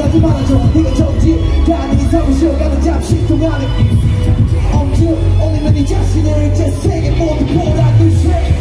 하지 말아줘 네가 정지 가능히 서고 쉬어가는 잠시 동안에 엄청 올리면 네 자신을 제 세계 모두 보라 그 쇠